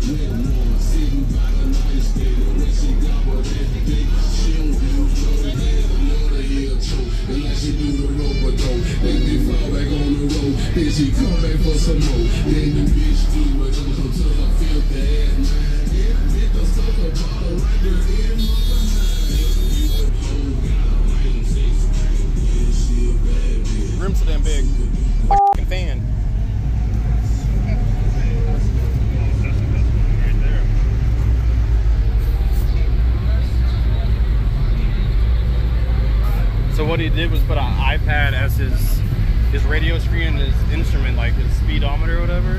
Then she come back for some more. Then the bitch do it, don't come to her filthy ass mind. Hit the sucker bottle right there in my behind. You a hoe, got a lame sex. Yeah, she a bad bitch. Room so damn big. Like a f***ing fan. So what he did was put an iPad as his radio screen and his instrument, like his speedometer or whatever.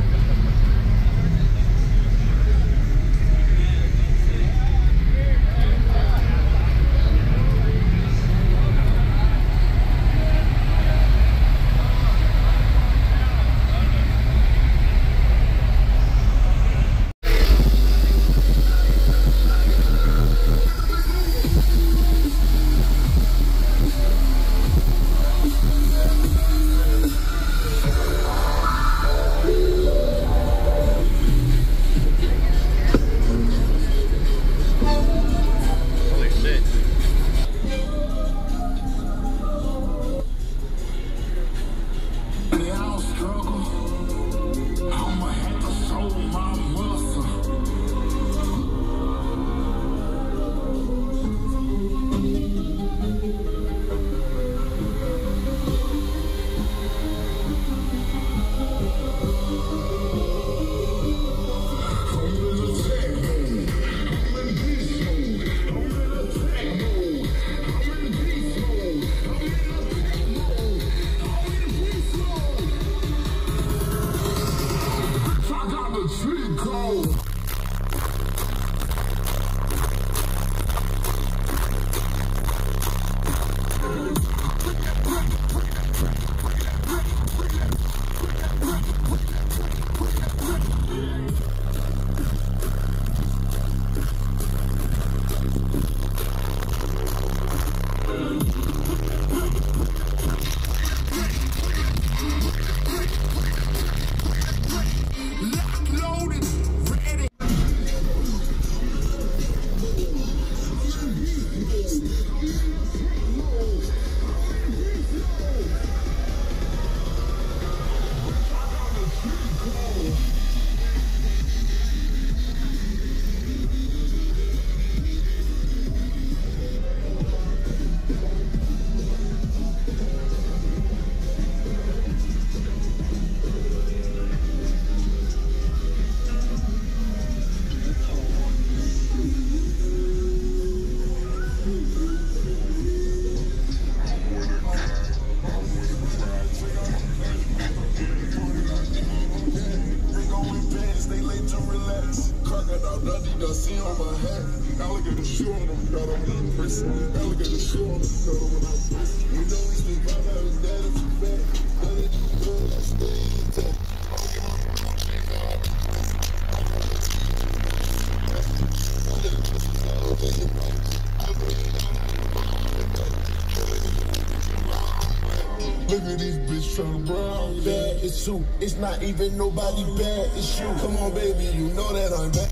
Look at this bitch tryna brown bad. It's you. It's not even nobody bad. It's you. Come on, baby. You know that I'm bad.